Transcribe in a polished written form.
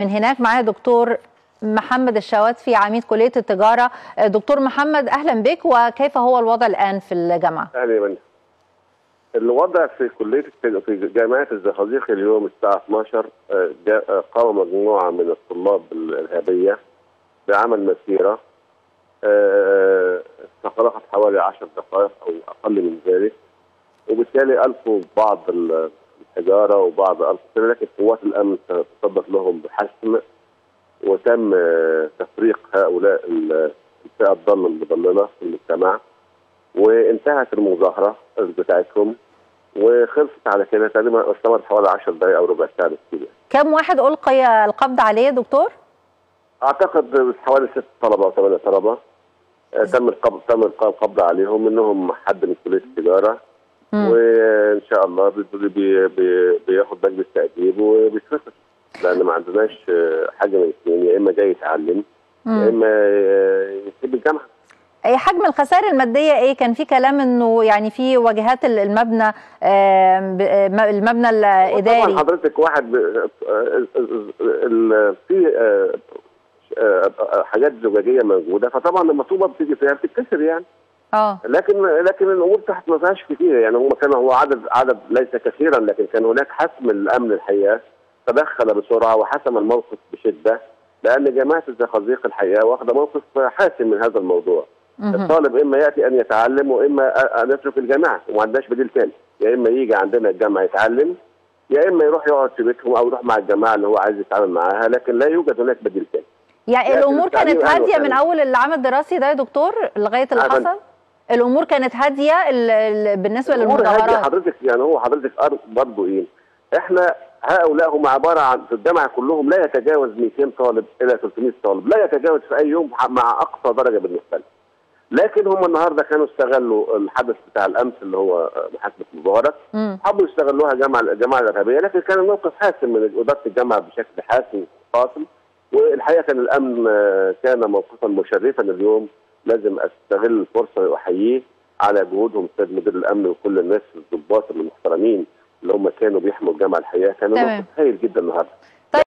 من هناك معايا دكتور محمد الشواتفي عميد كلية التجارة. دكتور محمد أهلا بك، وكيف هو الوضع الآن في الجامعة؟ أهلا يا فندم. الوضع في في جامعة الزقازيق اليوم الساعة 12 قام مجموعة من الطلاب الإرهابية بعمل مسيرة استغرقت حوالي 10 دقائق أو أقل من ذلك، وبالتالي ألقوا بعض الحجارة وبعض لكن قوات الأمن تصدت لهم بحسم، وتم تفريق هؤلاء الفئة الضالة المضللة في المجتمع، وانتهت المظاهرة بتاعتهم وخلصت على كده. تقريبا استمرت حوالي 10 دقائق أو ربع ساعة كده. كم واحد ألقي القبض عليه يا دكتور؟ أعتقد حوالي 6 طلبة أو 8 طلبة تم القبض عليهم، منهم حد من كلية التجارة، وإن شاء الله بياخد مجلس تأديب وبيتفصل، لأن ما عندناش حاجة من الاثنين، يا إما جاي يتعلم يا إما يسيب الجامعة. أي حجم الخسائر المادية إيه؟ كان في كلام إنه يعني في واجهات المبنى الإداري. طبعا حضرتك واحد في حاجات زجاجية موجودة، فطبعا لما طوبة بتيجي فيها بتتكسر يعني. لكن الامور تحت ما فيهاش كتير يعني. هو عدد ليس كثيرا، لكن كان هناك حسم الامن الحقيقه، تدخل بسرعه وحسم الموقف بشده، لان جامعه الزقازيق الحقيقه واخده موقف حاسم من هذا الموضوع. الطالب اما ياتي ان يتعلم واما ان يترك الجامعه، وما عندناش بديل ثاني، يا اما يجي عندنا الجامعه يتعلم يا اما يروح يقعد في بيتهم او يروح مع الجماعه اللي هو عايز يتعامل معاها، لكن لا يوجد هناك بديل ثاني. يعني الامور كانت هاديه من اول العام الدراسي ده يا دكتور لغايه اللي حصل؟ الامور كانت هاديه بالنسبه للمظاهرات حضرتك؟ يعني هو حضرتك برضه ايه؟ احنا هؤلاء هم عباره عن في الجامعه كلهم لا يتجاوز 200 طالب الى 300 طالب، لا يتجاوز في اي يوم مع اقصى درجه بالنسبه لهم. لكن هم النهارده كانوا استغلوا الحدث بتاع الامس اللي هو محاكمه مبارك، حبوا يستغلوها الجماعه الارهابيه، لكن كان الموقف حاسم من اداره الجامعه بشكل حاسم قاسم، والحقيقه كان الامن كان موقفا مشرفا اليوم. لازم استغل الفرصه واحييه على جهودهم السيد مدير الامن وكل الناس الضباط المحترمين اللي هم كانوا بيحموا الجامعه. الحقيقه كان موقف هايل جدا النهارده.